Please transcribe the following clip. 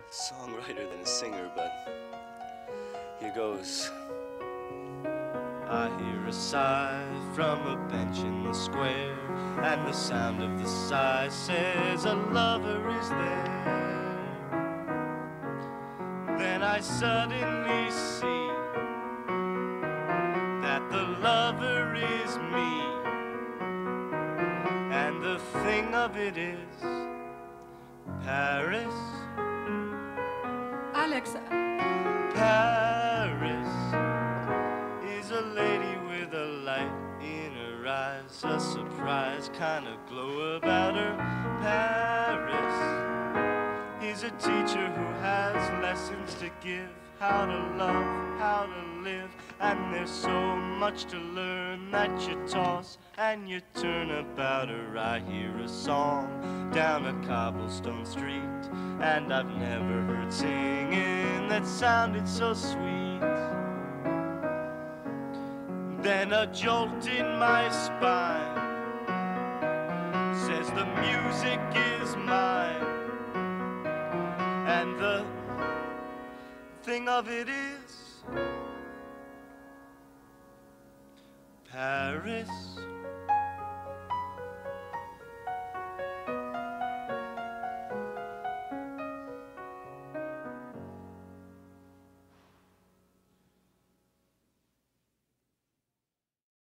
songwriter than a singer, but here goes. I hear a sigh from a bench in the square, and the sound of the sigh says a lover is there. Then I suddenly see that the lover is me, and the thing of it is Paris. Alex. Paris is a lady with a light in her eyes, a surprise kind of glow about her. Paris is a teacher who has lessons to give, how to love, how to live, and there's so much to learn that you toss and you turn about her. I hear a song down a cobblestone street, and I've never heard singing that sounded so sweet. Then a jolt in my spine says the music is mine, and the thing of it is Paris.